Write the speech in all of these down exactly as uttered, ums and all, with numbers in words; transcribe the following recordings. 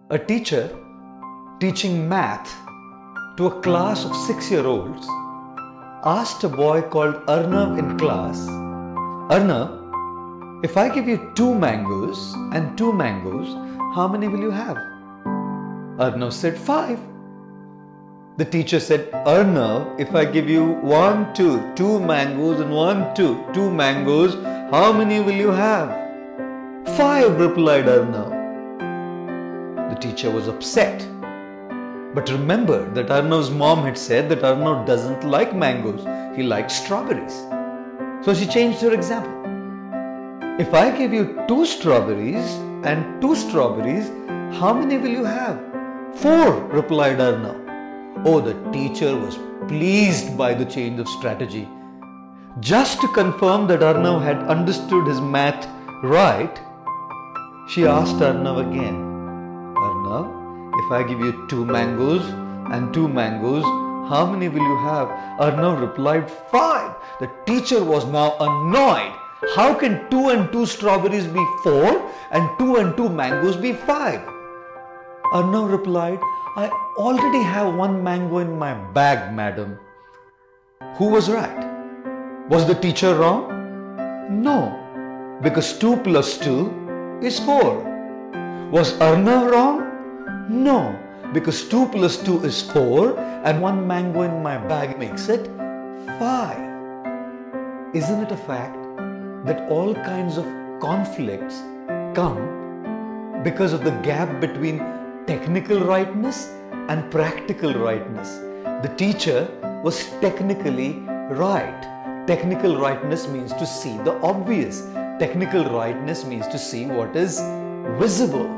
A teacher teaching math to a class of six-year-olds asked a boy called Arnav in class, "Arnav, if I give you two mangoes and two mangoes, how many will you have?" Arnav said, "Five." The teacher said, "Arnav, if I give you one, two, two mangoes and one, two, two mangoes, how many will you have?" "Five," replied Arnav. The teacher was upset. But remember that Arnav's mom had said that Arnav doesn't like mangoes, he likes strawberries. So she changed her example. "If I give you two strawberries and two strawberries, how many will you have?" "Four," replied Arnav. Oh, the teacher was pleased by the change of strategy. Just to confirm that Arnav had understood his math right, she asked Arnav again, "Arnav, if I give you two mangoes and two mangoes, how many will you have?" Arnav replied, "Five." The teacher was now annoyed. How can two and two strawberries be four and two and two mangoes be five? Arnav replied, "I already have one mango in my bag, madam." Who was right? Was the teacher wrong? No, because two plus two is four. Was Arnav wrong? No, because two plus two is four and one mango in my bag makes it five. Isn't it a fact that all kinds of conflicts come because of the gap between technical rightness and practical rightness? The teacher was technically right. Technical rightness means to see the obvious. Technical rightness means to see what is visible.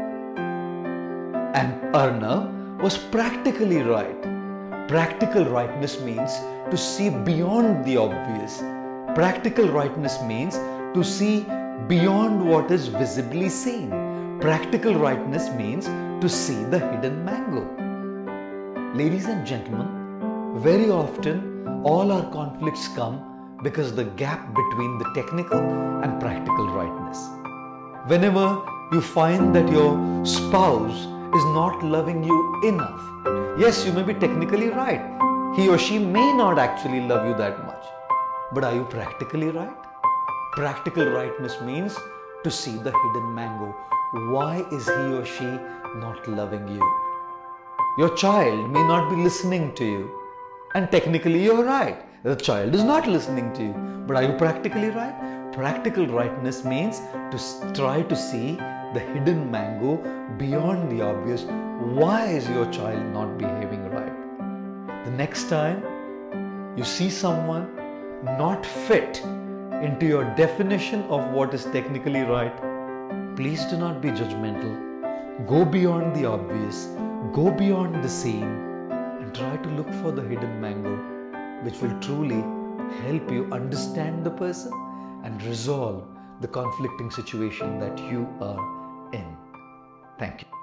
And Arnav was practically right. Practical rightness means to see beyond the obvious. Practical rightness means to see beyond what is visibly seen. Practical rightness means to see the hidden mango. Ladies and gentlemen, very often all our conflicts come because of the gap between the technical and practical rightness. Whenever you find that your spouse is not loving you enough, yes, you may be technically right. He or she may not actually love you that much. But are you practically right? Practical rightness means to see the hidden mango. Why is he or she not loving you? Your child may not be listening to you. And technically you're right. The child is not listening to you. But are you practically right? Practical rightness means to try to see the hidden mango beyond the obvious. Why is your child not behaving right? The next time you see someone not fit into your definition of what is technically right, please do not be judgmental. Go beyond the obvious, go beyond the seen, and try to look for the hidden mango, which will truly help you understand the person and resolve the conflicting situation that you are in. Thank you.